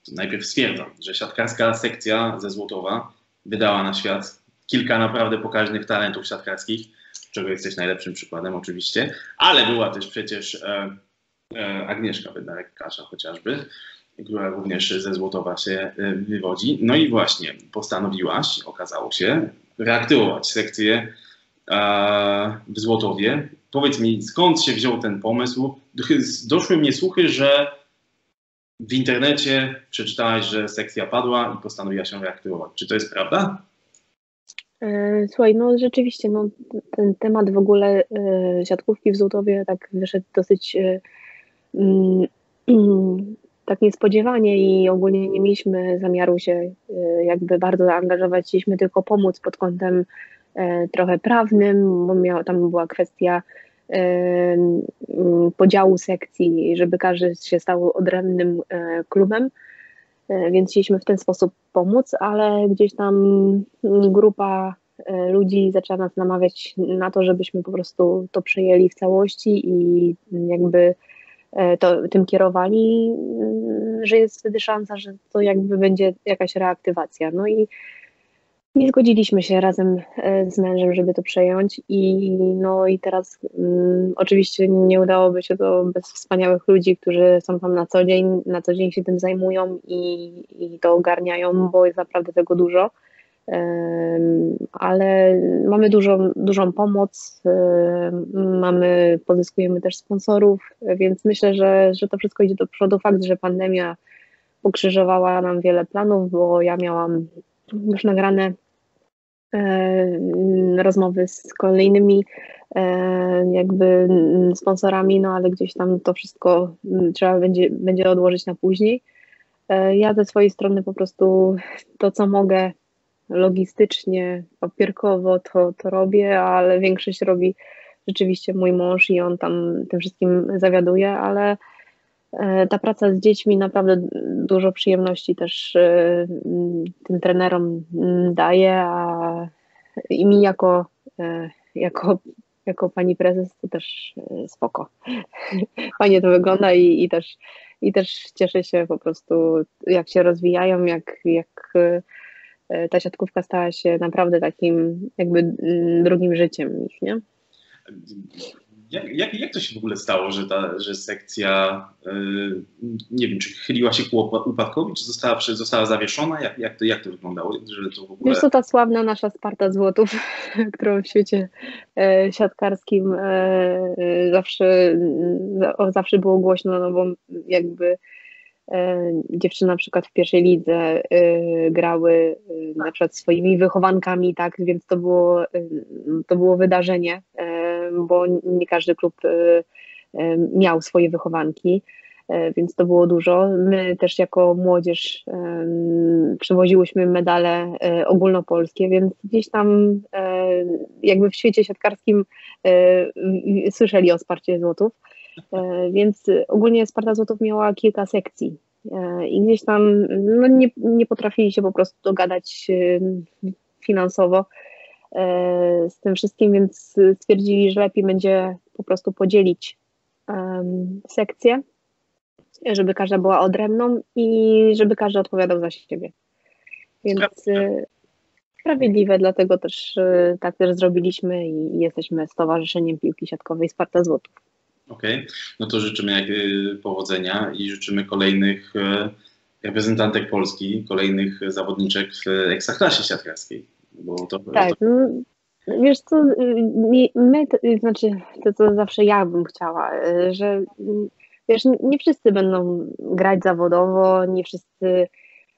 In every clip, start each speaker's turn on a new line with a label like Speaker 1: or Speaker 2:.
Speaker 1: najpierw stwierdzam, że siatkarska sekcja ze Złotowa wydała na świat kilka naprawdę pokaźnych talentów siatkarskich, czego jesteś najlepszym przykładem oczywiście, ale była też przecież Agnieszka Bednarek-Kasza chociażby, która również ze Złotowa się wywodzi. No i właśnie postanowiłaś, okazało się, reaktywować sekcję w Złotowie. Powiedz mi, skąd się wziął ten pomysł? Doszły mnie słuchy, że w internecie przeczytałaś, że sekcja padła i postanowiłaś ją reaktywować. Czy to jest prawda?
Speaker 2: Słuchaj, no rzeczywiście, no, ten temat w ogóle siatkówki w Złotowie tak wyszedł dosyć tak niespodziewanie i ogólnie nie mieliśmy zamiaru się jakby bardzo zaangażować, chcieliśmy tylko pomóc pod kątem trochę prawnym, bo tam była kwestia podziału sekcji, żeby każdy się stał odrębnym klubem, więc chcieliśmy w ten sposób pomóc, ale gdzieś tam grupa ludzi zaczęła nas namawiać na to, żebyśmy po prostu to przejęli w całości i jakby tym kierowali, że jest wtedy szansa, że to jakby będzie jakaś reaktywacja. No i nie zgodziliśmy się razem z mężem, żeby to przejąć i teraz oczywiście nie udałoby się to bez wspaniałych ludzi, którzy są tam na co dzień się tym zajmują i to ogarniają, bo jest naprawdę tego dużo. Ale mamy dużą pomoc, pozyskujemy też sponsorów, więc myślę, że to wszystko idzie do przodu. Fakt, że pandemia pokrzyżowała nam wiele planów, bo ja miałam już nagrane rozmowy z kolejnymi jakby sponsorami, no ale gdzieś tam to wszystko trzeba będzie odłożyć na później. Ja ze swojej strony po prostu to, co mogę logistycznie, papierkowo to robię, ale większość robi rzeczywiście mój mąż i on tam tym wszystkim zawiaduje, ale ta praca z dziećmi naprawdę dużo przyjemności też tym trenerom daje, i mi jako pani prezes to też spoko. Fajnie to wygląda i też cieszę się po prostu, jak się rozwijają, jak ta siatkówka stała się naprawdę takim jakby drugim życiem ich, nie?
Speaker 1: Jak to się w ogóle stało, że sekcja, nie wiem, czy chyliła się ku upadkowi, czy została zawieszona? Jak to wyglądało? Że to w ogóle...
Speaker 2: Wiesz co, ta sławna nasza Sparta Złotów, którą w świecie siatkarskim zawsze było głośno, no bo jakby dziewczyny na przykład w pierwszej lidze grały na przykład swoimi wychowankami, tak, więc to było wydarzenie, bo nie każdy klub miał swoje wychowanki, więc to było dużo. My też jako młodzież przywoziłyśmy medale ogólnopolskie, więc gdzieś tam jakby w świecie siatkarskim słyszeli o Sparcie Złotów. Więc ogólnie Sparta Złotów miała kilka sekcji i gdzieś tam no nie potrafili się po prostu dogadać finansowo z tym wszystkim, więc stwierdzili, że lepiej będzie po prostu podzielić sekcje, żeby każda była odrębną i żeby każdy odpowiadał za siebie. Więc sprawiedliwe, dlatego też tak też zrobiliśmy i jesteśmy Stowarzyszeniem Piłki Siatkowej Sparta Złotów.
Speaker 1: Okej, no to życzymy powodzenia i życzymy kolejnych reprezentantek Polski, kolejnych zawodniczek w ekstraklasie siatkarskiej.
Speaker 2: Tak, no, wiesz co, znaczy to co zawsze ja bym chciała, że wiesz, nie wszyscy będą grać zawodowo, nie wszyscy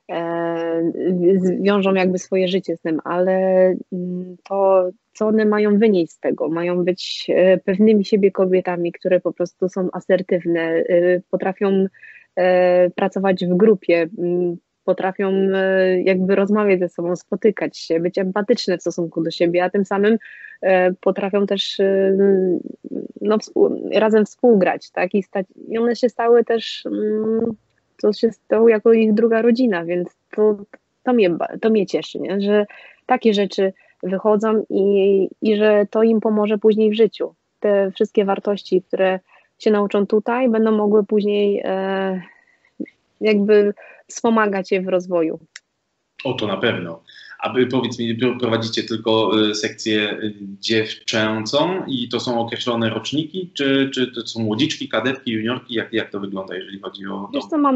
Speaker 2: wiążą jakby swoje życie z tym, ale to, co one mają wynieść z tego, mają być pewnymi siebie kobietami, które po prostu są asertywne, potrafią pracować w grupie, potrafią jakby rozmawiać ze sobą, spotykać się, być empatyczne w stosunku do siebie, a tym samym potrafią też razem współgrać, tak? I one się stały też to się stało jako ich druga rodzina, więc to mnie cieszy, nie? Że takie rzeczy wychodzą i że to im pomoże później w życiu. Te wszystkie wartości, które się nauczą tutaj, będą mogły później jakby wspomagać je w rozwoju.
Speaker 1: O, to na pewno. A powiedz mi, prowadzicie tylko sekcję dziewczęcą i to są określone roczniki, czy to są młodziczki, kadetki, juniorki? Jak to wygląda, jeżeli chodzi o to?
Speaker 2: Wiesz co,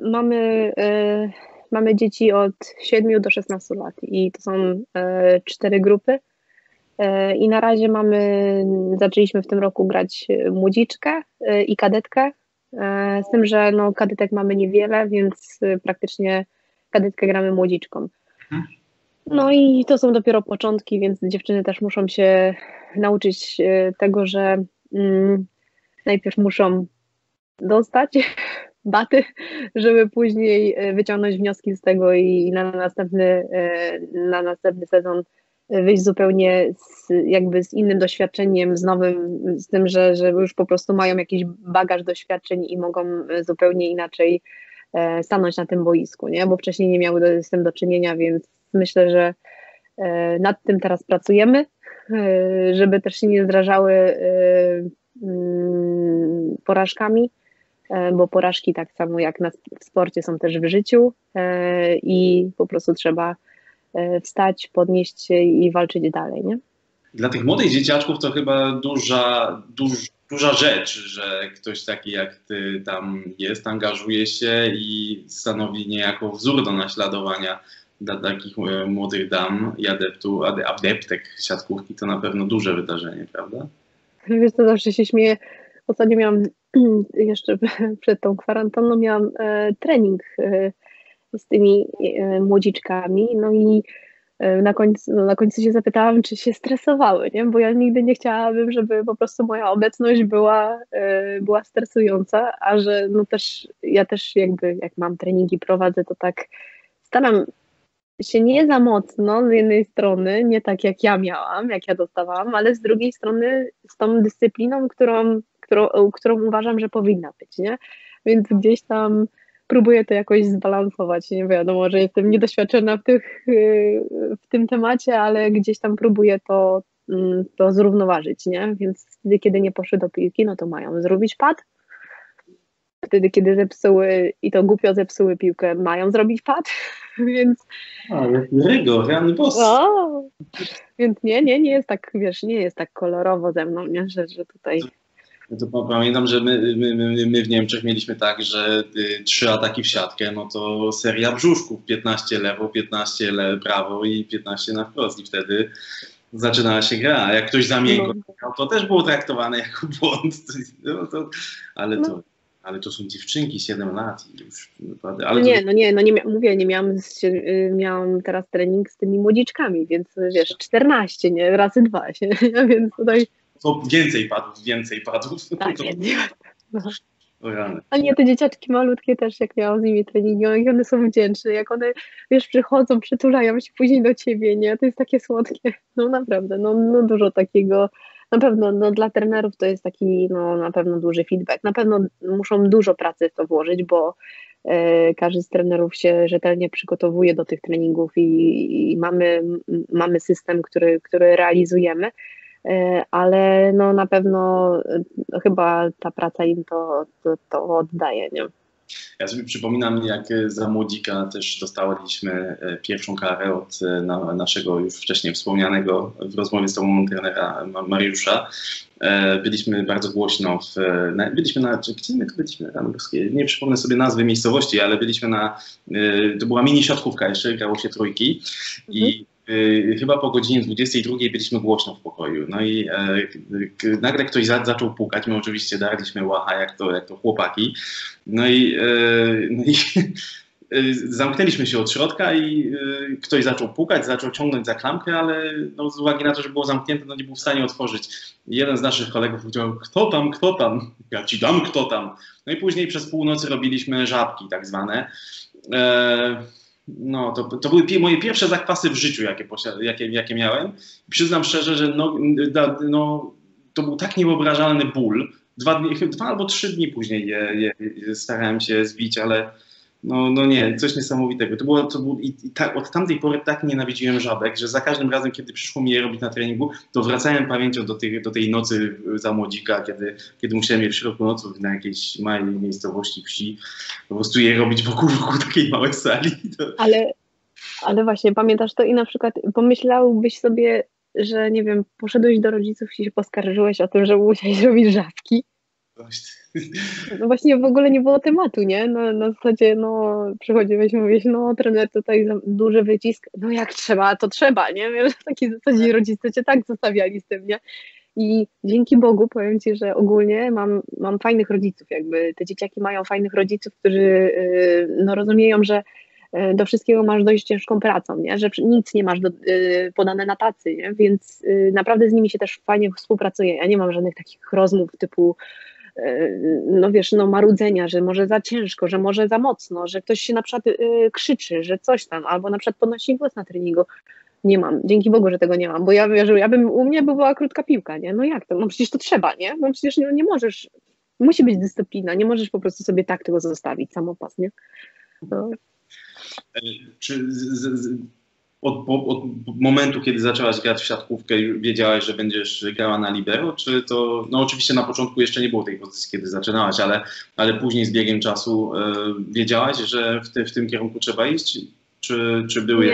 Speaker 2: mamy dzieci od 7 do 16 lat i to są 4 grupy. I na razie zaczęliśmy w tym roku grać młodziczkę i kadetkę, z tym, że no, kadetek mamy niewiele, więc praktycznie kadetkę gramy młodziczką. No i to są dopiero początki, więc dziewczyny też muszą się nauczyć tego, że najpierw muszą dostać baty, żeby później wyciągnąć wnioski z tego i na następny sezon wyjść zupełnie z innym doświadczeniem, z nowym, z tym, że już po prostu mają jakiś bagaż doświadczeń i mogą zupełnie inaczej stanąć na tym boisku, nie? Bo wcześniej nie miały z tym do czynienia, więc myślę, że nad tym teraz pracujemy, żeby też się nie zrażały porażkami, bo porażki tak samo jak w sporcie są też w życiu i po prostu trzeba wstać, podnieść się i walczyć dalej, nie?
Speaker 1: Dla tych młodych dzieciaczków to chyba duża rzecz, że ktoś taki jak ty tam jest, angażuje się i stanowi niejako wzór do naśladowania dla takich młodych dam i adeptek siatkówki. To na pewno duże wydarzenie, prawda?
Speaker 2: Wiesz co, zawsze się śmieję. Ostatnio miałam, jeszcze przed tą kwarantanną miałam trening z tymi młodziczkami, no i na końcu się zapytałam, czy się stresowały, nie? Bo ja nigdy nie chciałabym, żeby po prostu moja obecność była stresująca, a że no ja też jakby jak mam treningi prowadzę, to tak staram się nie za mocno z jednej strony, nie tak jak ja miałam, jak ja dostawałam, ale z drugiej strony z tą dyscypliną, którą uważam, że powinna być, nie? Więc gdzieś tam próbuję to jakoś zbalansować, nie wiadomo, że jestem niedoświadczona w tym temacie, ale gdzieś tam próbuję to zrównoważyć, nie? Więc wtedy, kiedy nie poszły do piłki, no to mają zrobić pad. Wtedy, kiedy zepsuły, i to głupio zepsuły piłkę, mają zrobić pad, więc...
Speaker 1: Rygor, rany boss.
Speaker 2: O, więc nie jest tak, wiesz, nie jest tak kolorowo ze mną, nie? Że tutaj...
Speaker 1: To pamiętam, że my w Niemczech mieliśmy tak, że 3 ataki w siatkę, no to seria brzuszków, 15 lewo, 15 prawo i 15 na wprost i wtedy zaczynała się gra, a jak ktoś za miękko, to też było traktowane jako błąd, ale to są dziewczynki, 7 lat i już naprawdę... Ale
Speaker 2: miałam teraz trening z tymi młodziczkami, więc wiesz, 14, nie, razy 2, nie? Więc tutaj...
Speaker 1: To więcej padów.
Speaker 2: Tak, więcej. No.
Speaker 1: rany.
Speaker 2: A nie, te dzieciaczki malutkie też, jak miałam z nimi treningi, jak one są wdzięczne, jak one, wiesz, przychodzą, przytulają się później do ciebie, nie? To jest takie słodkie. No naprawdę, no dużo takiego. Na pewno no, dla trenerów to jest taki, no na pewno duży feedback. Na pewno muszą dużo pracy w to włożyć, bo każdy z trenerów się rzetelnie przygotowuje do tych treningów i mamy system, który realizujemy. Ale no na pewno chyba ta praca im to oddaje, nie?
Speaker 1: Ja sobie przypominam, jak za młodzika też dostaliśmy pierwszą karę od naszego już wcześniej wspomnianego w rozmowie z tobą trenera Mariusza. Byliśmy bardzo głośno, gdzie my to byliśmy? Nie przypomnę sobie nazwy miejscowości, ale byliśmy to była mini siatkówka jeszcze, grało się trójki i chyba po godzinie 22 byliśmy głośno w pokoju. No i nagle ktoś zaczął pukać. My oczywiście darliśmy łacha, jak to chłopaki. No i zamknęliśmy się od środka i ktoś zaczął pukać, zaczął ciągnąć za klamkę, ale no, z uwagi na to, że było zamknięte, no nie był w stanie otworzyć. I jeden z naszych kolegów powiedział, kto tam? Ja ci dam, kto tam. No i później przez północy robiliśmy żabki tak zwane. No, to były moje pierwsze zakwasy w życiu, jakie miałem. Przyznam szczerze, że to był tak niewyobrażalny ból. 2 albo 3 dni później je starałem się zbić, ale No nie, coś niesamowitego. Od tamtej pory tak nienawidziłem żabek, że za każdym razem, kiedy przyszło mi je robić na treningu, to wracałem pamięcią do tej nocy za młodzika, kiedy musiałem je w środku nocy na jakiejś małej miejscowości, wsi, po prostu je robić wokół takiej małej sali.
Speaker 2: Ale właśnie, pamiętasz to i na przykład pomyślałbyś sobie, że nie wiem, poszedłeś do rodziców i się poskarżyłeś o tym, że musiałeś robić żabki? No właśnie w ogóle nie było tematu, nie? No, na zasadzie, przychodziłeś i mówisz, trener tutaj za duży wycisk, jak trzeba, to trzeba, nie? Wiesz, w takiej zasadzie rodzice cię tak zostawiali z tym, nie? I dzięki Bogu powiem ci, że ogólnie mam fajnych rodziców, jakby te dzieciaki mają fajnych rodziców, którzy rozumieją, że do wszystkiego masz dojść ciężką pracą, nie? Że nic nie masz podane na tacy, nie? Więc naprawdę z nimi się też fajnie współpracuje. Ja nie mam żadnych takich rozmów typu marudzenia, że może za ciężko, że może za mocno, że ktoś się na przykład krzyczy, że coś tam, albo na przykład podnosi głos na treningu. Nie mam. Dzięki Bogu, że tego nie mam, bo u mnie by była krótka piłka, nie? No jak to? No przecież to trzeba, nie? No przecież nie możesz, musi być dyscyplina, nie możesz po prostu sobie tak tego zostawić, samopas, nie? No.
Speaker 1: Czy od momentu, kiedy zaczęłaś grać w siatkówkę, wiedziałaś, że będziesz grała na libero, czy to, oczywiście na początku jeszcze nie było tej pozycji, kiedy zaczynałaś, ale później z biegiem czasu wiedziałaś, że w tym kierunku trzeba iść, czy były...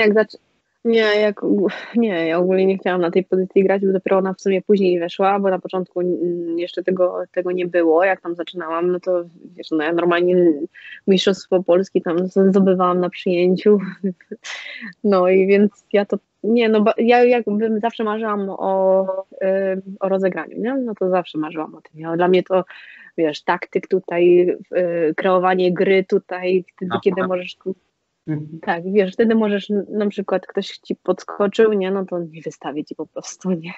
Speaker 2: Ja ogólnie nie chciałam na tej pozycji grać, bo dopiero ona w sumie później weszła, bo na początku jeszcze tego nie było, jak tam zaczynałam, no to wiesz, ja normalnie mistrzostwo Polski tam zdobywałam na przyjęciu, no i więc ja jakbym zawsze marzyłam o rozegraniu, nie? No to zawsze marzyłam o tym, dla mnie to, wiesz, taktyk tutaj, kreowanie gry tutaj, kiedy możesz... Tak, wiesz, wtedy możesz, na przykład ktoś ci podskoczył, nie, no to nie wystawię ci po prostu, nie.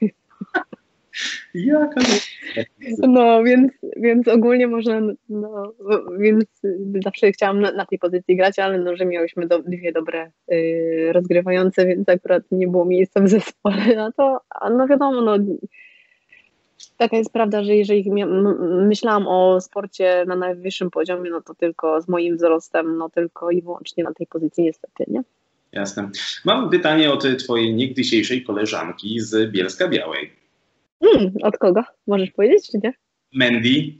Speaker 1: Jaka?
Speaker 2: No, więc ogólnie można, więc zawsze chciałam na tej pozycji grać, ale że miałyśmy dwie dobre rozgrywające, więc akurat nie było miejsca w zespole na to, wiadomo, taka jest prawda, że jeżeli myślałam o sporcie na najwyższym poziomie, no to tylko z moim wzrostem, tylko i wyłącznie na tej pozycji niestety, nie?
Speaker 1: Jasne. Mam pytanie od twojej niegdysiejszej koleżanki z Bielska Białej.
Speaker 2: Od kogo? Możesz powiedzieć, czy nie?
Speaker 1: Mandy.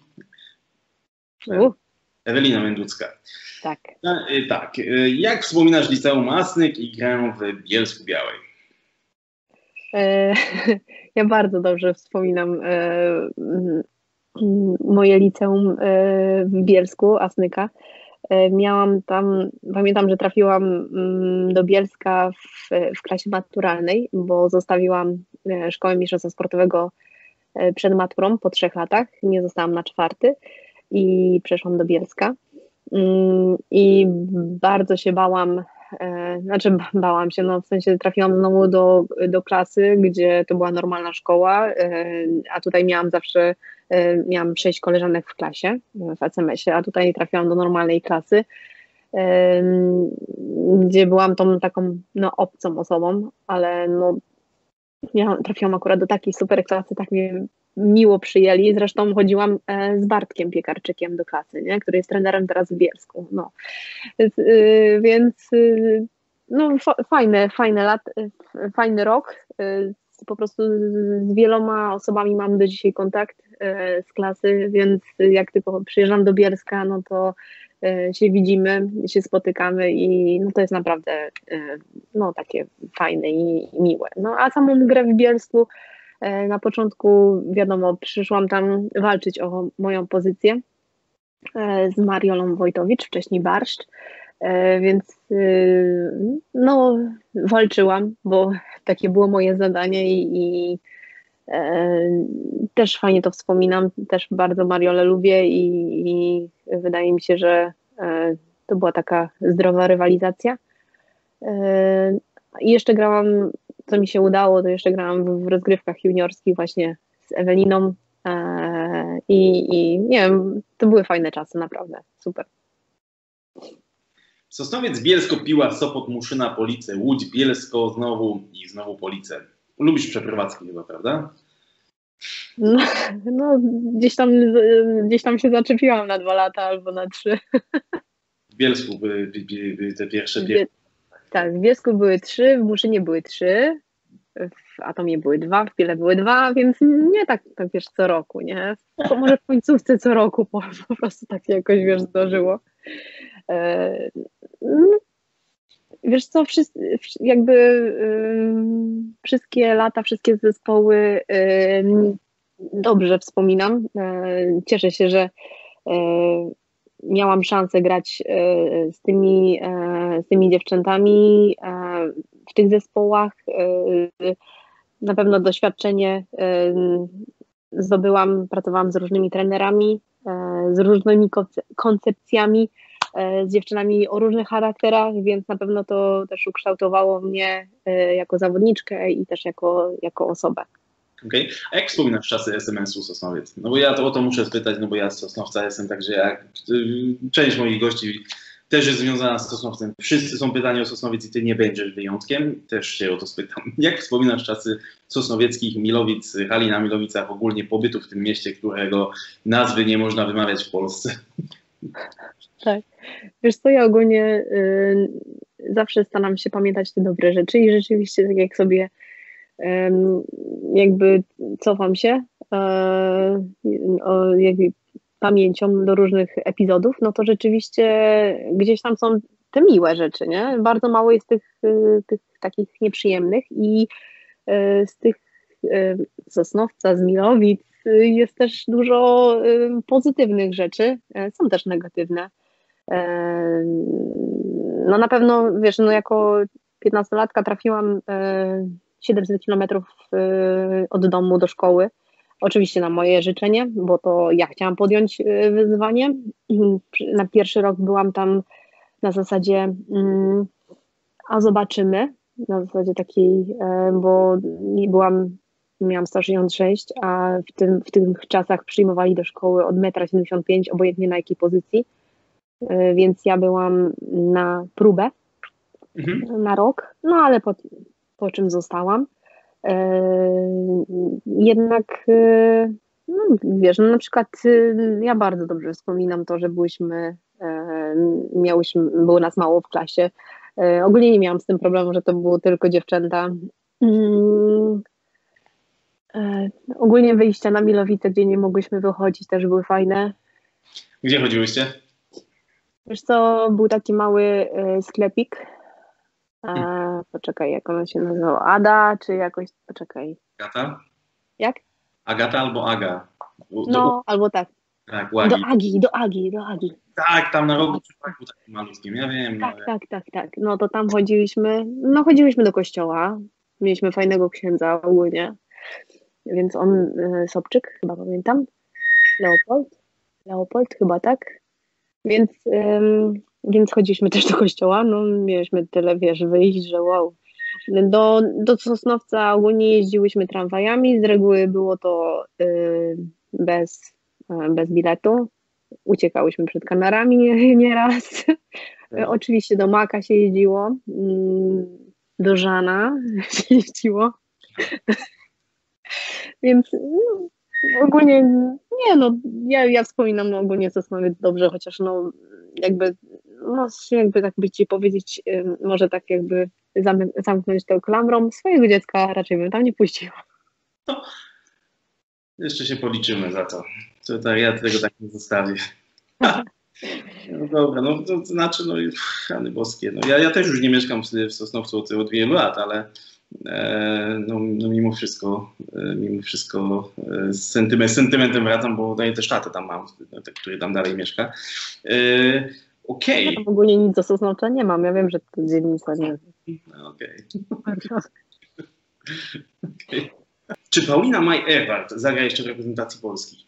Speaker 1: Ewelina Męducka.
Speaker 2: Tak.
Speaker 1: Tak. Jak wspominasz liceum Asnyk i grę w Bielsku Białej?
Speaker 2: Ja bardzo dobrze wspominam moje liceum w Bielsku, Asnyka. Pamiętam, że trafiłam do Bielska w klasie maturalnej, bo zostawiłam szkołę mistrzostwa sportowego przed maturą po 3 latach. Nie zostałam na 4 i przeszłam do Bielska. I bardzo się bałam, bałam się, w sensie trafiłam znowu do klasy, gdzie to była normalna szkoła, a tutaj miałam 6 koleżanek w klasie, w ACMS-ie, a tutaj trafiłam do normalnej klasy, gdzie byłam tą taką obcą osobą, ale ja trafiłam akurat do takiej super klasy, tak mnie miło przyjęli. Zresztą chodziłam z Bartkiem Piekarczykiem do klasy, nie? Który jest trenerem teraz w Bielsku. Więc fajny rok. Po prostu z wieloma osobami mam do dzisiaj kontakt z klasy, więc jak tylko przyjeżdżam do Bielska, no to się widzimy, się spotykamy i to jest naprawdę takie fajne i miłe. A samą grę w Bielsku na początku, wiadomo, przyszłam tam walczyć o moją pozycję z Mariolą Wojtowicz, wcześniej Barszcz, więc walczyłam, bo takie było moje zadanie i też fajnie to wspominam, też bardzo Mariolę lubię i wydaje mi się, że to była taka zdrowa rywalizacja. I jeszcze grałam, co mi się udało, to jeszcze grałam w rozgrywkach juniorskich właśnie z Eweliną i nie wiem, to były fajne czasy, naprawdę, super.
Speaker 1: Sosnowiec, Bielsko, Piła, Sopot, Muszyna, Police, Łódź, Bielsko, znowu Police. Lubisz przeprowadzki chyba, prawda?
Speaker 2: Gdzieś tam się zaczepiłam na 2 lata albo na 3.
Speaker 1: W Bielsku były te pierwsze.
Speaker 2: Tak, w Bielsku były 3, w Muszynie były 3, w Atomie były 2, w Piele były 2, więc nie tak wiesz, co roku, nie? To może w końcówce co roku po prostu tak się jakoś, wiesz, zdarzyło. No, wiesz co, jakby wszystkie lata, wszystkie zespoły dobrze wspominam. Cieszę się, że miałam szansę grać z tymi dziewczętami w tych zespołach. Na pewno doświadczenie zdobyłam, pracowałam z różnymi trenerami, z różnymi koncepcjami, z dziewczynami o różnych charakterach, więc na pewno to też ukształtowało mnie jako zawodniczkę i też jako osobę.
Speaker 1: Okay. A jak wspominasz czasy SMS-u Sosnowiec? No bo ja o to muszę spytać, no bo ja z Sosnowca jestem, także jak część moich gości też jest związana z Sosnowcem. Wszyscy są pytani o Sosnowiec i ty nie będziesz wyjątkiem. Też się o to spytam. Jak wspominasz czasy sosnowieckich, Milowic, hali na Milowicach, ogólnie pobytu w tym mieście, którego nazwy nie można wymawiać w Polsce?
Speaker 2: Tak. Wiesz co, ja ogólnie zawsze staram się pamiętać te dobre rzeczy i rzeczywiście tak jak sobie jakby cofam się jakby pamięcią do różnych epizodów, no to rzeczywiście gdzieś tam są te miłe rzeczy, nie? Bardzo mało jest tych takich nieprzyjemnych i z tych Sosnowca, z Milowic jest też dużo pozytywnych rzeczy, są też negatywne. No na pewno, wiesz, no jako 15-latka trafiłam 700 kilometrów od domu do szkoły. Oczywiście na moje życzenie, bo to ja chciałam podjąć wyzwanie. Na pierwszy rok byłam tam na zasadzie a zobaczymy, na zasadzie takiej, bo miałam 166, a w tych czasach przyjmowali do szkoły od 1,75 m, obojętnie na jakiej pozycji, więc ja byłam na próbę na rok, no ale po czym zostałam. Jednak no, wiesz, no na przykład ja bardzo dobrze wspominam to, że było nas mało w klasie. Ogólnie nie miałam z tym problemu, że to było tylko dziewczęta. Ogólnie wyjścia na Milowice, gdzie nie mogłyśmy wychodzić, też były fajne.
Speaker 1: Gdzie chodziłyście?
Speaker 2: Wiesz co, był taki mały sklepik. Poczekaj, jak ona się nazywa? Ada, czy jakoś, poczekaj.
Speaker 1: Agata?
Speaker 2: Jak?
Speaker 1: Agata albo Aga?
Speaker 2: No, albo tak.
Speaker 1: Tak, Łagi.
Speaker 2: Do Agi.
Speaker 1: Tak, tam na rogu przy parku takim malutkim, ja wiem.
Speaker 2: Tak. No to tam chodziłyśmy do kościoła. Mieliśmy fajnego księdza ogólnie. Więc on, Sobczyk, chyba pamiętam. Leopold, chyba tak. Więc chodziliśmy też do kościoła, no mieliśmy tyle, wiesz, wyjść, że wow. Do Sosnowca ogólnie jeździłyśmy tramwajami, z reguły było to bez biletu. Uciekałyśmy przed kanarami nieraz. Oczywiście do Maka się jeździło, do Żana się jeździło. Więc ogólnie ja wspominam ogólnie Sosnowiec dobrze, chociaż jakby tak by ci powiedzieć, może tak jakby zamknąć tą klamrą, swojego dziecka raczej bym tam nie puściła.
Speaker 1: No, jeszcze się policzymy za to. Ja tego tak nie zostawię. No dobra, no to znaczy, no rany boskie. No, ja też już nie mieszkam w Sosnowcu od wielu lat, ale no mimo wszystko z sentymentem wracam, bo daję też tatę tam mam, który tam dalej mieszka. Okej.
Speaker 2: Ja tam ogólnie nic do Sosnowca nie mam, ja wiem, że to dzielnica nie jest.
Speaker 1: Okej. Czy Paulina Maj-Ewald zagra jeszcze w reprezentacji Polski?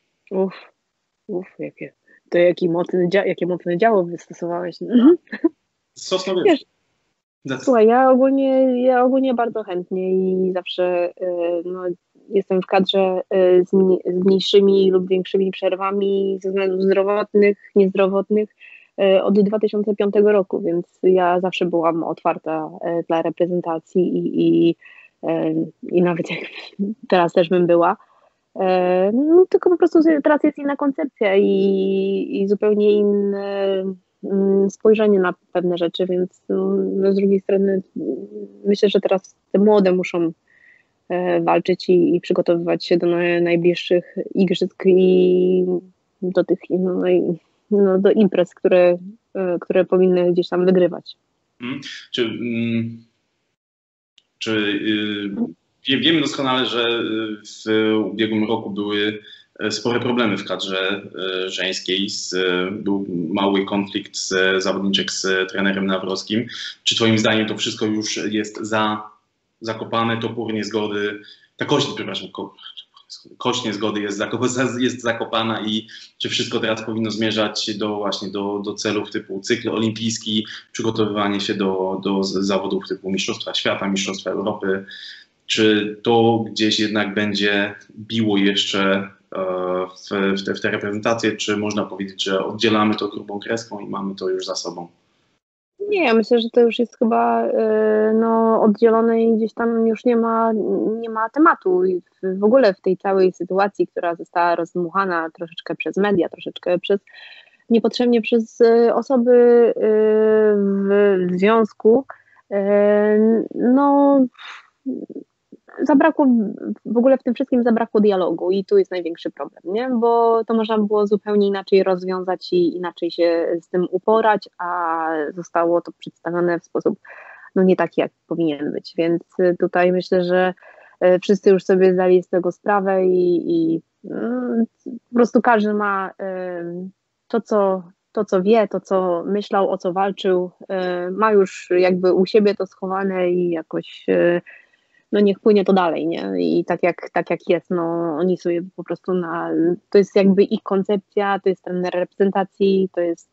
Speaker 2: Jakie mocne działo wystosowałeś.
Speaker 1: Sosnowiec.
Speaker 2: Słuchaj, ja ogólnie bardzo chętnie i zawsze jestem w kadrze z mniejszymi lub większymi przerwami ze względów zdrowotnych, niezdrowotnych od 2005 roku, więc ja zawsze byłam otwarta dla reprezentacji i nawet jak teraz też bym była. No, tylko po prostu teraz jest inna koncepcja i zupełnie inne spojrzenie na pewne rzeczy, więc no, z drugiej strony myślę, że teraz te młode muszą walczyć i przygotowywać się do najbliższych igrzysk i do tych do imprez, które powinny gdzieś tam wygrywać.
Speaker 1: Wiemy doskonale, że w ubiegłym roku były spore problemy w kadrze żeńskiej. Był mały konflikt zawodniczek z trenerem Nawrockim. Czy twoim zdaniem to wszystko już jest zakopane, topór niezgody, kość niezgody jest zakopana i czy wszystko teraz powinno zmierzać właśnie do celów typu cykl olimpijski, przygotowywanie się do zawodów typu Mistrzostwa Świata, Mistrzostwa Europy? Czy to gdzieś jednak będzie biło jeszcze w te reprezentacje, czy można powiedzieć, że oddzielamy to grubą kreską i mamy to już za sobą?
Speaker 2: Nie, ja myślę, że to już jest chyba oddzielone i gdzieś tam już nie ma tematu. I w ogóle w tej całej sytuacji, która została rozdmuchana troszeczkę przez media, troszeczkę niepotrzebnie przez osoby w związku, w ogóle w tym wszystkim zabrakło dialogu i tu jest największy problem, nie? Bo to można było zupełnie inaczej rozwiązać i inaczej się z tym uporać, a zostało to przedstawione w sposób nie taki, jak powinien być, więc tutaj myślę, że wszyscy już sobie zdali z tego sprawę i po prostu każdy ma to, co wie, to, co myślał, o co walczył, ma już jakby u siebie to schowane i jakoś niech płynie to dalej, nie? I tak jak jest, oni sobie po prostu to jest jakby ich koncepcja, to jest trener reprezentacji, to jest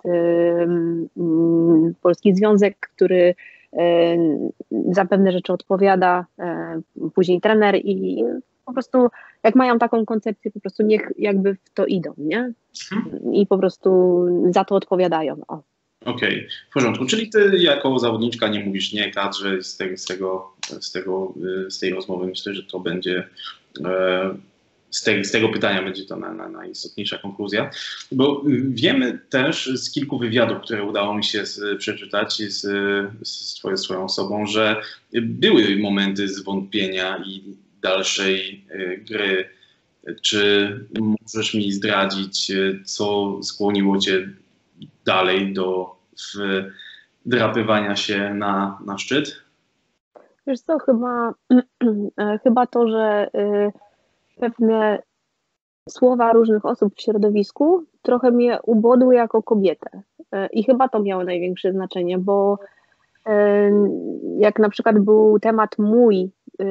Speaker 2: Polski Związek, który za pewne rzeczy odpowiada, później trener i po prostu jak mają taką koncepcję, po prostu niech jakby w to idą, nie? I po prostu za to odpowiadają.
Speaker 1: Okej, w porządku. Czyli ty jako zawodniczka nie mówisz nie kadrze, z tej rozmowy myślę, że to będzie z tego pytania będzie to najistotniejsza konkluzja, bo wiemy też z kilku wywiadów, które udało mi się przeczytać z swoją osobą, że były momenty zwątpienia i dalszej gry. Czy możesz mi zdradzić, co skłoniło cię dalej do wdrapywania się na szczyt?
Speaker 2: Wiesz co, chyba to, że pewne słowa różnych osób w środowisku trochę mnie ubodły jako kobietę. I chyba to miało największe znaczenie, bo jak na przykład był temat mój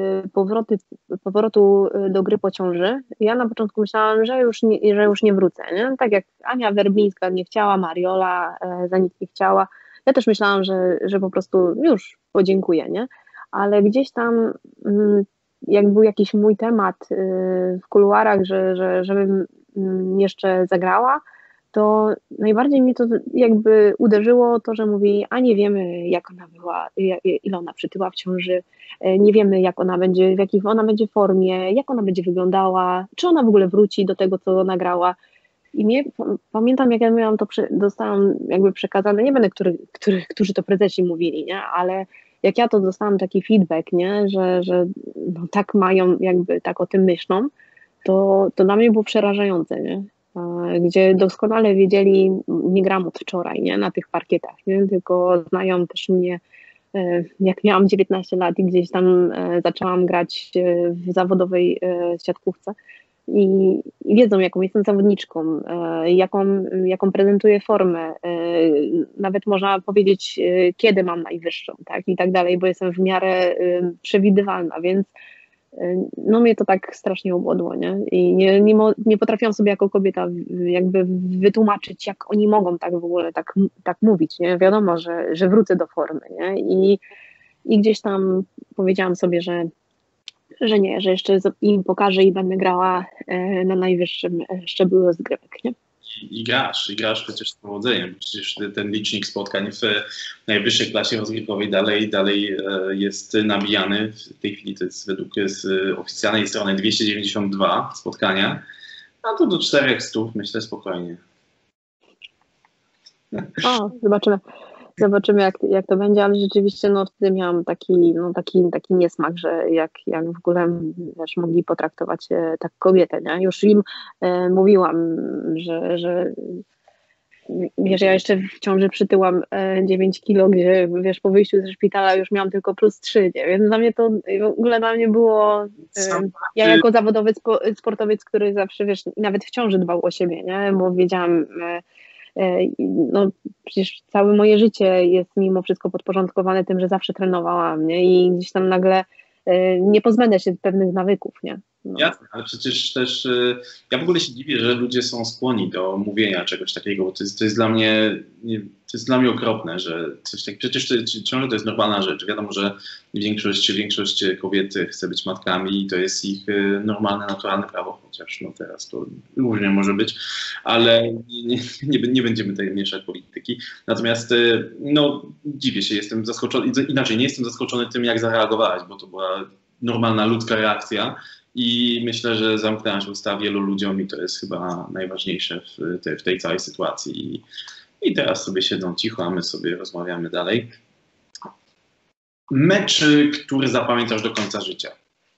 Speaker 2: powrotu do gry po ciąży, ja na początku myślałam, że już nie wrócę. Nie? Tak jak Ania Werbińska nie chciała, Mariola za nic nie chciała. Ja też myślałam, że po prostu już podziękuję, nie? Ale gdzieś tam jak był jakiś mój temat w kuluarach, żebym jeszcze zagrała, to najbardziej mnie to jakby uderzyło to, że mówi, a nie wiemy jak ona była, ile ona przytyła w ciąży, nie wiemy jak ona będzie, w jakiej ona będzie formie, jak ona będzie wyglądała, czy ona w ogóle wróci do tego, co nagrała. I pamiętam, jak ja miałam to, dostałam jakby przekazane, nie będę, którzy to prezesi mówili, nie, ale jak ja to dostałam taki feedback, nie, że tak mają, jakby tak o tym myślą, to dla mnie było przerażające, nie? Gdzie doskonale wiedzieli, nie gram od wczoraj, nie, na tych parkietach, nie, tylko znają też mnie, jak miałam 19 lat i gdzieś tam zaczęłam grać w zawodowej siatkówce i wiedzą, jaką jestem zawodniczką, jaką prezentuję formę, nawet można powiedzieć, kiedy mam najwyższą, tak, i tak dalej, bo jestem w miarę przewidywalna, więc mnie to tak strasznie ubodło, nie? I nie potrafiłam sobie jako kobieta jakby wytłumaczyć, jak oni mogą tak w ogóle tak mówić, nie? Wiadomo, że wrócę do formy, nie? I gdzieś tam powiedziałam sobie, że nie, że jeszcze im pokażę i będę grała na najwyższym szczeblu rozgrywek, nie?
Speaker 1: I grasz przecież z powodzeniem. Przecież ten licznik spotkań w najwyższej klasie rozgrywkowej dalej jest nabijany. W tej chwili to jest według oficjalnej strony 292 spotkania, a to do 400 myślę spokojnie.
Speaker 2: O, zobaczymy. Zobaczymy, jak to będzie, ale rzeczywiście no, wtedy miałam taki niesmak, że jak w ogóle wiesz, mogli potraktować tak kobietę, nie? Już im mówiłam, że wiesz, ja jeszcze w ciąży przytyłam 9 kilo, gdzie wiesz, po wyjściu ze szpitala już miałam tylko +3, nie? Więc dla mnie to w ogóle dla mnie było, ja jako zawodowy sportowiec, który zawsze wiesz, nawet w ciąży dbał o siebie, nie? Bo wiedziałam, no przecież całe moje życie jest mimo wszystko podporządkowane tym, że zawsze trenowałam, nie? I gdzieś tam nagle nie pozbędę się pewnych nawyków, nie? No.
Speaker 1: Jasne, ale przecież też ja w ogóle się dziwię, że ludzie są skłonni do mówienia czegoś takiego, bo to jest dla mnie to jest dla mnie okropne, że coś takiego, przecież ciągle to jest normalna rzecz. Wiadomo, że większość kobiet chce być matkami i to jest ich normalne, naturalne prawo, chociaż no teraz to różnie może być, ale nie będziemy tutaj mieszać polityki. Natomiast no dziwię się, jestem zaskoczony, inaczej nie jestem zaskoczony tym, jak zareagowałaś, bo to była normalna ludzka reakcja. I myślę, że zamknęłaś usta wielu ludziom i to jest chyba najważniejsze w tej całej sytuacji. I teraz sobie siedzą cicho, a my sobie rozmawiamy dalej. Mecz, który zapamiętasz do końca życia?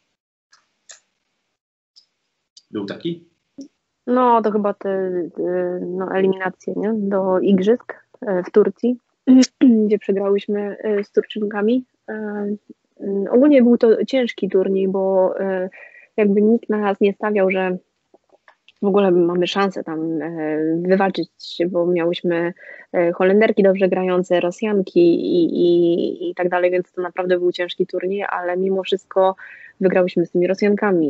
Speaker 1: Był taki?
Speaker 2: No, to chyba te eliminacje, nie? Do igrzysk w Turcji, gdzie przegrałyśmy z Turczynkami. Ogólnie był to ciężki turniej, bo jakby nikt na nas nie stawiał, że w ogóle mamy szansę tam wywalczyć, bo miałyśmy Holenderki dobrze grające, Rosjanki i tak dalej, więc to naprawdę był ciężki turniej, ale mimo wszystko wygrałyśmy z tymi Rosjankami,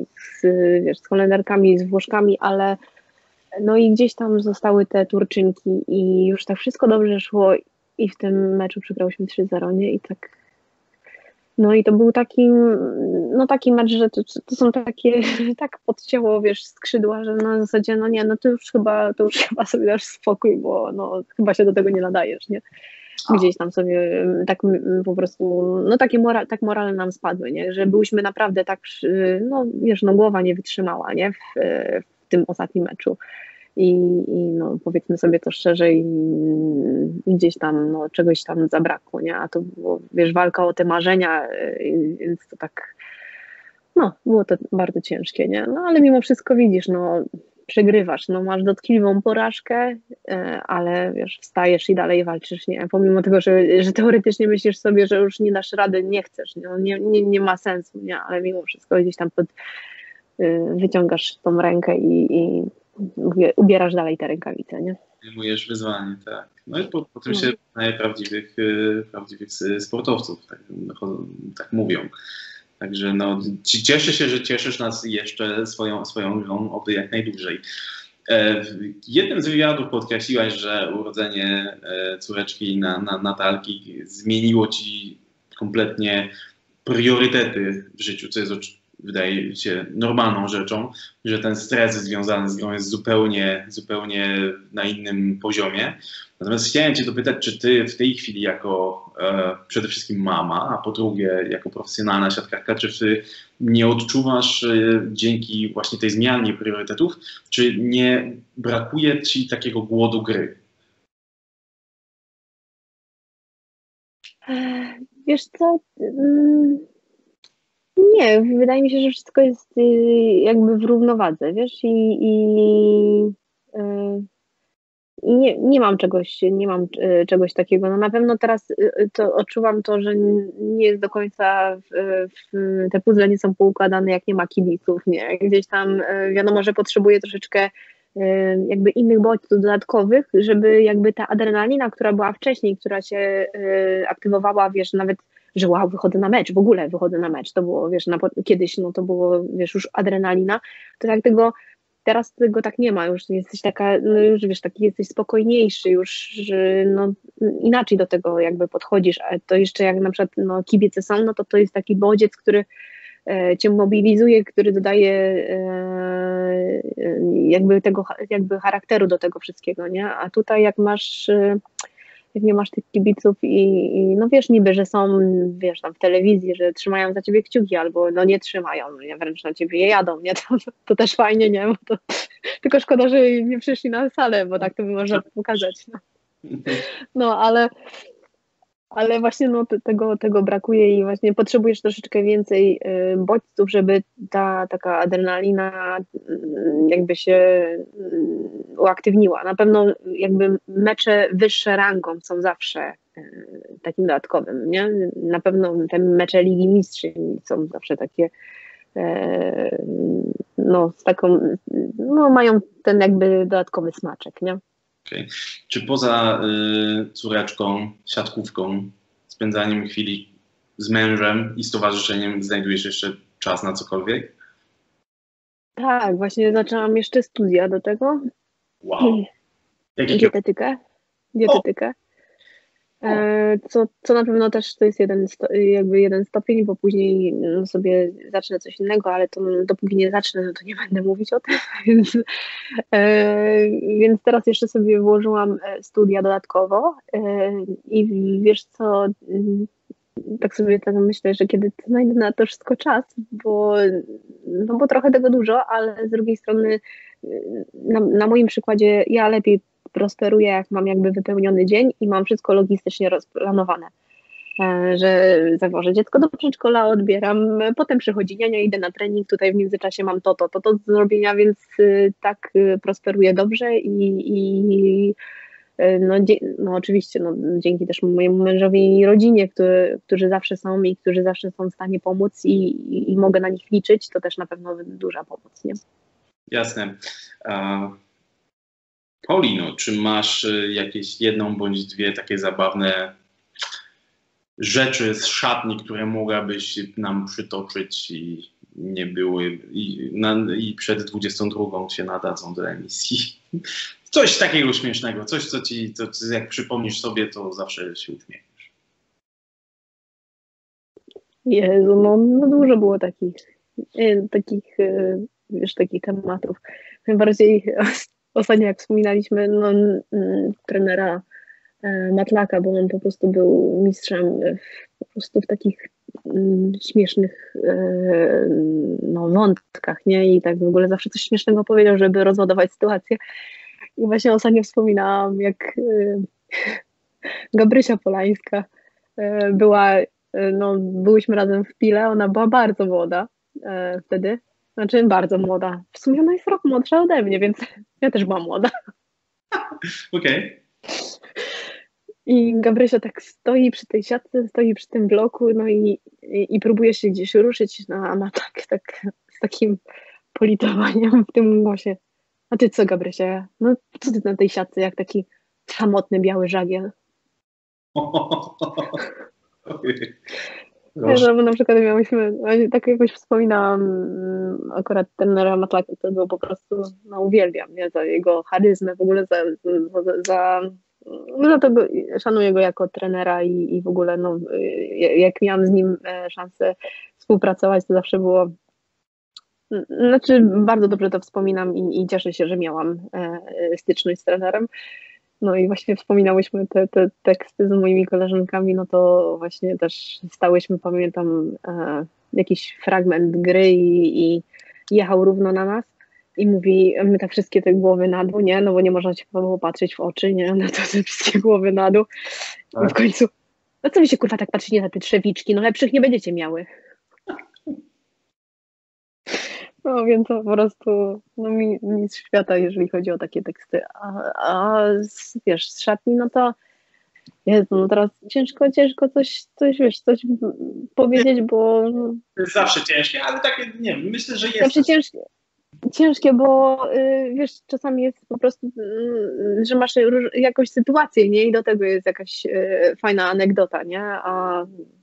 Speaker 2: z Holenderkami, z Włoszkami, ale no i gdzieś tam zostały te Turczynki i już tak wszystko dobrze szło i w tym meczu przegrałyśmy 3-0, nie? I tak. No i to był taki mecz, że to są takie, tak podcięło, wiesz, skrzydła, że na zasadzie, no nie, no to już chyba sobie dasz spokój, bo no chyba się do tego nie nadajesz, nie? Gdzieś tam sobie tak po prostu, no tak morale nam spadły, nie? Że byliśmy naprawdę tak, no wiesz, no głowa nie wytrzymała, nie? W tym ostatnim meczu. I no, powiedzmy sobie to szczerze i gdzieś tam no, czegoś tam zabrakło, nie? A to było, wiesz, walka o te marzenia, więc to tak, no, było to bardzo ciężkie, nie? No, ale mimo wszystko widzisz, no, przegrywasz, no, masz dotkliwą porażkę, ale wiesz, wstajesz i dalej walczysz, nie? Pomimo tego, że teoretycznie myślisz sobie, że już nie dasz rady, nie chcesz, nie ma sensu, nie? Ale mimo wszystko gdzieś tam wyciągasz tą rękę i ubierasz dalej te rękawice, nie?
Speaker 1: Przyjmujesz wyzwanie, tak. No i po tym się poznaje prawdziwych sportowców, tak mówią. Także no, cieszę się, że cieszysz nas jeszcze swoją grą, oby jak najdłużej. W jednym z wywiadów podkreśliłaś, że urodzenie córeczki Natalki zmieniło ci kompletnie priorytety w życiu, co jest wydaje się normalną rzeczą, że ten stres związany z grą jest zupełnie na innym poziomie. Natomiast chciałem cię dopytać, czy ty w tej chwili jako przede wszystkim mama, a po drugie jako profesjonalna siatkarka, czy ty nie odczuwasz dzięki właśnie tej zmianie priorytetów, czy nie brakuje ci takiego głodu gry?
Speaker 2: Wiesz co, nie, wydaje mi się, że wszystko jest jakby w równowadze, wiesz, nie mam czegoś takiego. No na pewno teraz to odczuwam to, że nie jest do końca te puzzle nie są poukładane, jak nie ma kibiców, nie? Gdzieś tam wiadomo, że potrzebuję troszeczkę jakby innych bodźców dodatkowych, żeby jakby ta adrenalina, która była wcześniej, która się aktywowała, wiesz, nawet że wow, wychodzę na mecz, w ogóle wychodzę na mecz, to było, wiesz, kiedyś, no to było, wiesz, już adrenalina, to jak teraz tego tak nie ma, już jesteś taka, no już wiesz, taki jesteś spokojniejszy, już no, inaczej do tego jakby podchodzisz, a to jeszcze jak na przykład no, kibice są, no to jest taki bodziec, który cię mobilizuje, który dodaje jakby charakteru do tego wszystkiego, nie? A tutaj jak nie masz tych kibiców i no wiesz niby, że są, wiesz, tam w telewizji, że trzymają za ciebie kciuki albo no nie trzymają, nie, wręcz na ciebie je jadą, nie, to też fajnie, nie, bo to tylko szkoda, że nie przyszli na salę, bo tak to by można pokazać, no. No, ale właśnie no, tego brakuje i właśnie potrzebujesz troszeczkę więcej bodźców, żeby ta taka adrenalina jakby się uaktywniła. Na pewno jakby mecze wyższe rangą są zawsze takim dodatkowym, nie? Na pewno te mecze Ligi Mistrzyń są zawsze takie no z taką, no mają ten jakby dodatkowy smaczek, nie?
Speaker 1: Okay. Czy poza córeczką, siatkówką, spędzaniem chwili z mężem i stowarzyszeniem znajdujesz jeszcze czas na cokolwiek?
Speaker 2: Tak, właśnie zaczęłam jeszcze studia do tego.
Speaker 1: Wow.
Speaker 2: Dietetykę. Co na pewno też to jest jeden stopień, bo później sobie zacznę coś innego, ale to dopóki nie zacznę, no to nie będę mówić o tym, więc teraz jeszcze sobie włożyłam studia dodatkowo i wiesz co, tak sobie tak myślę, że kiedy znajdę na to wszystko czas, bo trochę tego dużo, ale z drugiej strony na moim przykładzie ja lepiej prosperuję, jak mam jakby wypełniony dzień i mam wszystko logistycznie rozplanowane. Że zawożę dziecko do przedszkola, odbieram, potem przychodzi niania, idę na trening, tutaj w międzyczasie mam to do zrobienia, więc tak prosperuję dobrze i no oczywiście dzięki też mojemu mężowi i rodzinie, którzy zawsze są i którzy zawsze są w stanie pomóc i mogę na nich liczyć, to też na pewno duża pomoc, nie?
Speaker 1: Jasne. Paulino, czy masz jakieś jedną bądź dwie takie zabawne rzeczy z szatni, które mogłabyś nam przytoczyć i nie były i przed 22 się nadadzą do emisji? Coś takiego śmiesznego, coś, co jak przypomnisz sobie, to zawsze się uśmiechniesz.
Speaker 2: Jezu, no dużo było takich wiesz, takich tematów. Najbardziej ostatnio jak wspominaliśmy trenera Matlaka, bo on po prostu był mistrzem po prostu w takich śmiesznych wątkach, nie? I tak w ogóle zawsze coś śmiesznego powiedział, żeby rozładować sytuację. I właśnie ostatnio wspominałam, jak Gabrysia Polańska byłyśmy razem w Pile, ona była bardzo młoda wtedy, znaczy bardzo młoda. W sumie ona jest rok młodsza ode mnie, więc ja też byłam młoda.
Speaker 1: Okej.
Speaker 2: I Gabrysia tak stoi przy tej siatce, stoi przy tym bloku, no i próbuje się gdzieś ruszyć na tak z takim politowaniem w tym głosie. A ty co, Gabrysia? No co ty na tej siatce jak taki samotny biały żagiel? Bo na przykład tak jakoś wspominałam akurat trenera Matlaka, to był po prostu, uwielbiam, nie? Za jego charyzmę, w ogóle za to szanuję go jako trenera i w ogóle jak miałam z nim szansę współpracować, to zawsze było, znaczy bardzo dobrze to wspominam i cieszę się, że miałam styczność z trenerem. No i właśnie wspominałyśmy te teksty z moimi koleżankami, no to właśnie też stałyśmy, pamiętam, jakiś fragment gry i jechał równo na nas i mówi, my tak wszystkie te głowy na dół, nie? No bo nie można się było patrzeć w oczy, nie? No to te wszystkie głowy na dół. I w końcu, no co wy się kurwa tak patrzycie na te trzewiczki, no lepszych nie będziecie miały. No więc to po prostu mistrz świata, jeżeli chodzi o takie teksty. A wiesz, z szatni, no to Jezu, no teraz ciężko coś wiesz, coś powiedzieć, bo...
Speaker 1: To jest zawsze ciężkie, ale takie, nie wiem, myślę, że jest.
Speaker 2: Zawsze ciężkie, bo wiesz, czasami jest po prostu, że masz jakąś sytuację, nie? I do tego jest jakaś fajna anegdota, nie? A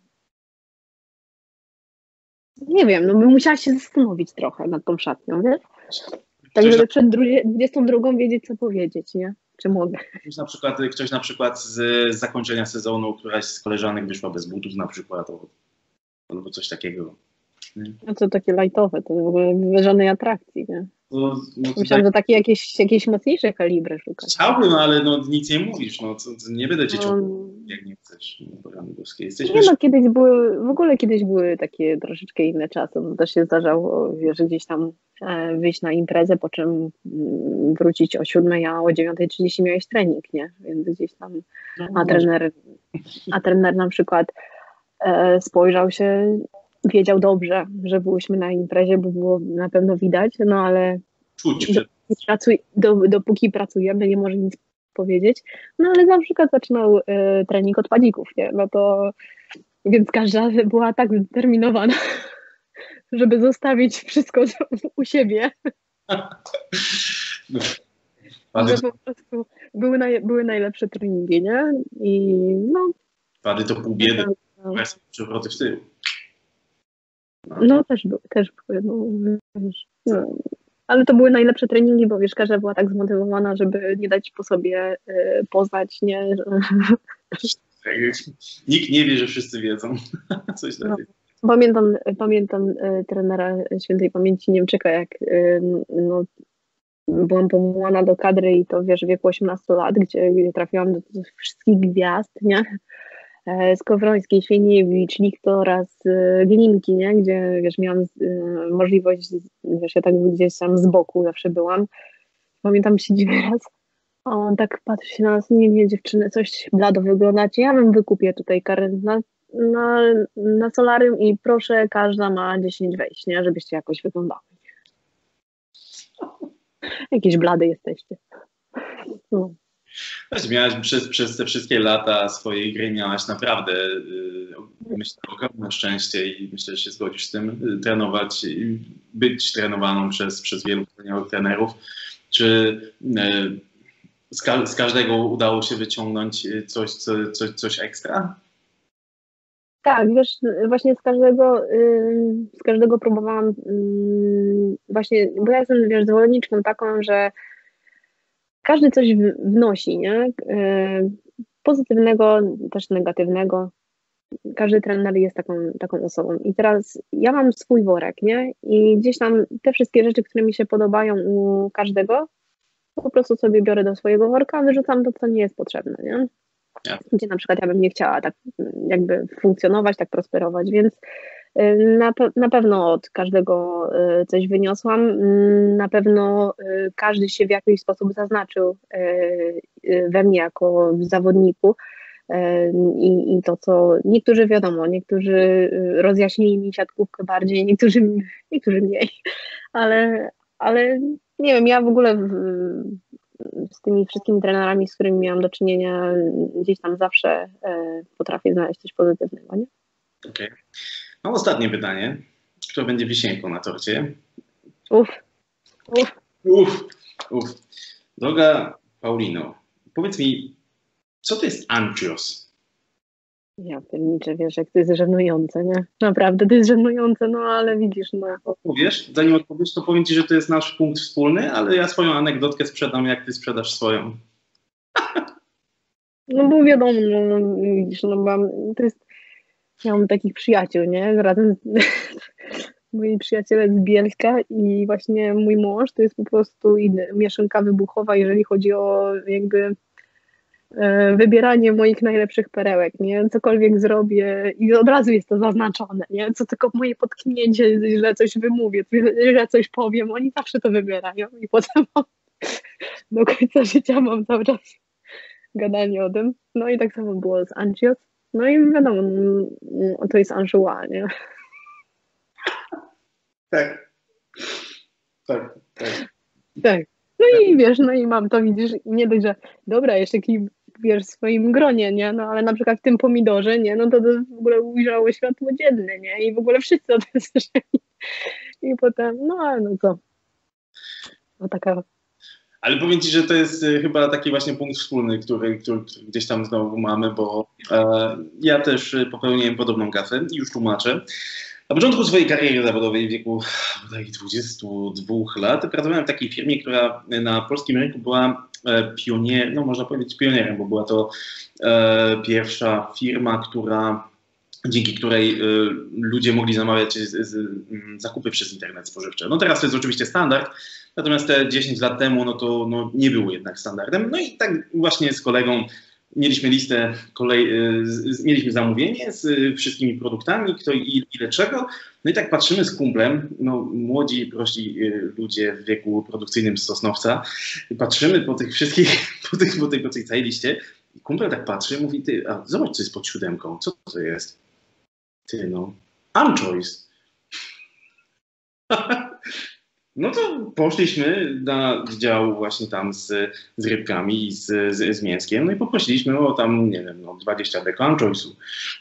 Speaker 2: nie wiem, no bym musiała się zastanowić trochę nad tą szatnią, wiesz? Tak, żeby przed 22 wiedzieć, co powiedzieć, nie? Czy mogę?
Speaker 1: Ktoś na przykład z zakończenia sezonu, któraś z koleżanek wyszła bez butów na przykład, albo coś takiego.
Speaker 2: No to takie lightowe, to w ogóle bez żadnej atrakcji, nie? Myślałam, że takie jakieś mocniejsze kalibry szukać.
Speaker 1: Chciałbym, ale nic nie mówisz, nie będę cię ciągnął. jak nie chcesz, no, rany boskie.
Speaker 2: Nie no, w ogóle kiedyś były takie troszeczkę inne czasy. No, też się zdarzało, wiesz, gdzieś tam wyjść na imprezę, po czym wrócić o 7, a o 9:30 miałeś trening, nie? Więc gdzieś tam, a trener na przykład spojrzał się, wiedział dobrze, że byłyśmy na imprezie, bo było na pewno widać, no ale dopóki pracujemy, nie może nic powiedzieć, no ale na przykład zaczynał trening od paników, nie? No to więc każda była tak zdeterminowana, żeby zostawić wszystko u siebie. Że po prostu były najlepsze treningi, nie? I no.
Speaker 1: Wady to pół biedy, przewroty w tył.
Speaker 2: No też były, no. Ale to były najlepsze treningi, bo wiesz, każda była tak zmotywowana, żeby nie dać po sobie poznać, nie?
Speaker 1: Nikt nie wie, że wszyscy wiedzą. Coś takiego.
Speaker 2: Pamiętam trenera świętej pamięci Niemczyka, jak no, byłam powołana do kadry i to wiesz, w wieku 18 lat, gdzie trafiłam do wszystkich gwiazd, nie? Skowrońskiej, Świeniewicz, Liktora, Glinki, nie? Gdzie wiesz, miałam możliwość, wiesz, ja tak gdzieś tam z boku zawsze byłam. Pamiętam, siedzimy raz, a on tak patrzy się na nas, nie dziewczyny, coś blado wyglądacie, ja wam wykupię tutaj karę na solarium i proszę, każda ma 10 wejść, nie? Żebyście jakoś wyglądały. Jakieś blady jesteście. No.
Speaker 1: Miałaś przez te wszystkie lata swojej gry miałaś naprawdę, myślę, ogromne szczęście i myślę, że się zgodzisz z tym, trenować i być trenowaną przez wielu trenerów. Czy z każdego udało się wyciągnąć coś ekstra?
Speaker 2: Tak, wiesz, właśnie z każdego próbowałam właśnie, bo ja jestem, wiesz, zwolenniczką taką, że każdy coś wnosi, nie? Pozytywnego, też negatywnego. Każdy trener jest taką osobą. I teraz ja mam swój worek, nie? I gdzieś tam te wszystkie rzeczy, które mi się podobają u każdego, po prostu sobie biorę do swojego worka, wyrzucam to, co nie jest potrzebne, nie? Gdzie na przykład ja bym nie chciała tak jakby funkcjonować, tak prosperować, więc na pewno od każdego coś wyniosłam, na pewno każdy się w jakiś sposób zaznaczył we mnie jako zawodniku i to, co niektórzy wiadomo, niektórzy rozjaśnili mi siatkówkę bardziej, niektórzy mniej, ale nie wiem, ja w ogóle z tymi wszystkimi trenerami, z którymi miałam do czynienia, gdzieś tam zawsze potrafię znaleźć coś pozytywnego, nie?
Speaker 1: Okej. Mam ostatnie pytanie. Kto będzie wisienką na torcie? Droga Paulino, powiedz mi, co to jest Angios?
Speaker 2: Ja pierniczę, wiesz, jak to jest żenujące, nie? Naprawdę, to jest żenujące, no ale widzisz, no.
Speaker 1: Wiesz, zanim odpowiesz, to powiem ci, że to jest nasz punkt wspólny, ale ja swoją anegdotkę sprzedam, jak ty sprzedasz swoją.
Speaker 2: No bo wiadomo, no, widzisz, no ja mam takich przyjaciół, nie? Razem moi przyjaciele z Bielska i właśnie mój mąż to jest po prostu mieszanka wybuchowa, jeżeli chodzi o jakby wybieranie moich najlepszych perełek, nie? Cokolwiek zrobię i od razu jest to zaznaczone, nie? Co tylko moje potknięcie, źle coś wymówię, źle coś powiem, oni zawsze to wybierają i potem do końca życia mam cały czas gadanie o tym. No i tak samo było z Angios. No i wiadomo, to jest Anjoua, nie?
Speaker 1: Tak.
Speaker 2: No i wiesz, no i mam to, widzisz, nie dość, że dobra, jeszcze wiesz, w swoim gronie, nie? No ale na przykład w tym pomidorze, nie? No to w ogóle ujrzało światło dzienne, nie? I w ogóle wszyscy o tym słyszeli. I potem, no co? No taka...
Speaker 1: Ale powiem ci, że to jest chyba taki właśnie punkt wspólny, który gdzieś tam znowu mamy, bo ja też popełniłem podobną gafę i już tłumaczę. Na początku swojej kariery zawodowej w wieku 22 lat pracowałem w takiej firmie, która na polskim rynku była no można powiedzieć pionierem, bo była to pierwsza firma, dzięki której ludzie mogli zamawiać zakupy przez internet spożywcze. No teraz to jest oczywiście standard, natomiast te 10 lat temu no to nie było jednak standardem. No i tak właśnie z kolegą Mieliśmy listę, mieliśmy zamówienie z wszystkimi produktami, kto ile czego. No i tak patrzymy z kumplem, no młodzi, prości ludzie w wieku produkcyjnym z Sosnowca, patrzymy po tych wszystkich, po tej całej liście i kumpel tak patrzy, mówi, ty, a zobacz, co jest pod 7, co to jest? Ty, no, Anchois. No to poszliśmy na dział właśnie tam z rybkami i z mięskiem, no i poprosiliśmy o tam, nie wiem, no 20 deko Anchoisu.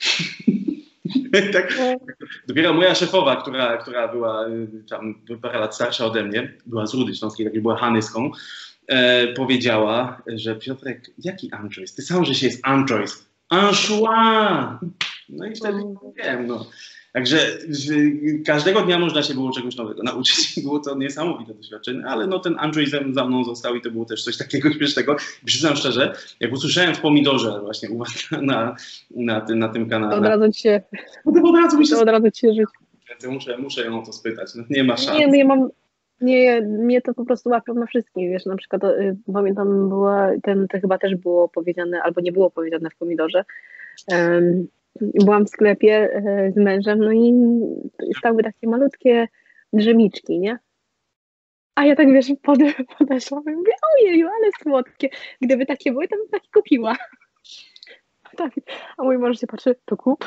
Speaker 1: Tak, dopiero moja szefowa, która była tam parę lat starsza ode mnie, była z Rudy Śląskiej, tak była hanyską, powiedziała, że Piotrek, jaki Anchois? Ty sam, że się jest Anchois. Anchois! No i wtedy wiem, no. Także każdego dnia można się było czegoś nowego nauczyć. Było to niesamowite doświadczenie, ale no ten Andrzej za mną został i to było też coś takiego śmiesznego. Przyznam szczerze, jak usłyszałem w Pomidorze właśnie u was na tym kanale.
Speaker 2: Od razu ci się żyć.
Speaker 1: Muszę ją o to spytać. No, nie ma szans.
Speaker 2: Nie, no mnie to po prostu łapią na wszystkich, wiesz, na przykład pamiętam, to chyba też było powiedziane, albo nie było powiedziane w Pomidorze. Byłam w sklepie z mężem, no i stały takie malutkie drzemiczki, nie? A ja tak, wiesz, podeszłam i mówię, ojeju, ale słodkie. Gdyby takie były, to bym takie kupiła. Tak. A mój mąż się patrzy, to kup.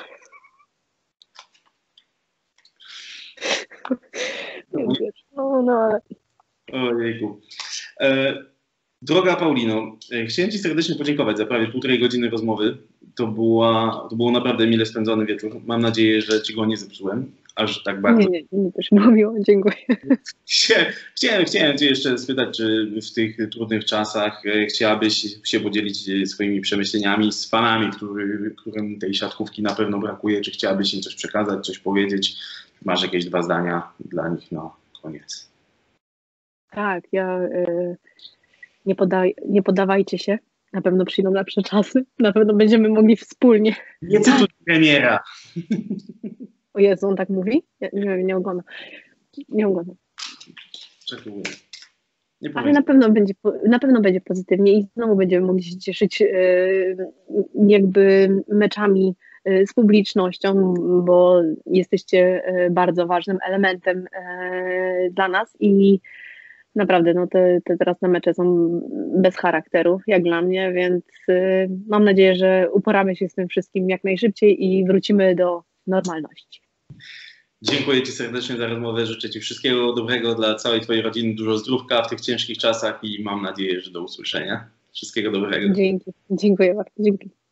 Speaker 2: No, ale...
Speaker 1: Ojejku. Droga Paulino, chciałem Ci serdecznie podziękować za prawie 1,5 godziny rozmowy. To było naprawdę mile spędzony wieczór. Mam nadzieję, że Ci go nie zepsułem, aż tak bardzo.
Speaker 2: Nie, też było miło, dziękuję.
Speaker 1: Chciałem Cię jeszcze spytać, czy w tych trudnych czasach chciałabyś się podzielić swoimi przemyśleniami z fanami, którym tej siatkówki na pewno brakuje, czy chciałabyś im coś przekazać, coś powiedzieć? Masz jakieś 2 zdania dla nich na koniec?
Speaker 2: Tak, nie poddawajcie się. Na pewno przyjdą lepsze czasy. Na pewno będziemy mogli wspólnie.
Speaker 1: Nie cytuj premiera.
Speaker 2: O Jezu, on tak mówi? Nie oglądam. Nie oglądam. Ale na pewno będzie pozytywnie i znowu będziemy mogli się cieszyć jakby meczami z publicznością, bo jesteście bardzo ważnym elementem dla nas i naprawdę, no te teraz mecze są bez charakteru, jak dla mnie, więc mam nadzieję, że uporamy się z tym wszystkim jak najszybciej i wrócimy do normalności.
Speaker 1: Dziękuję Ci serdecznie za rozmowę, życzę Ci wszystkiego dobrego dla całej Twojej rodziny, dużo zdrówka w tych ciężkich czasach i mam nadzieję, że do usłyszenia. Wszystkiego dobrego.
Speaker 2: Dziękuję bardzo, dzięki.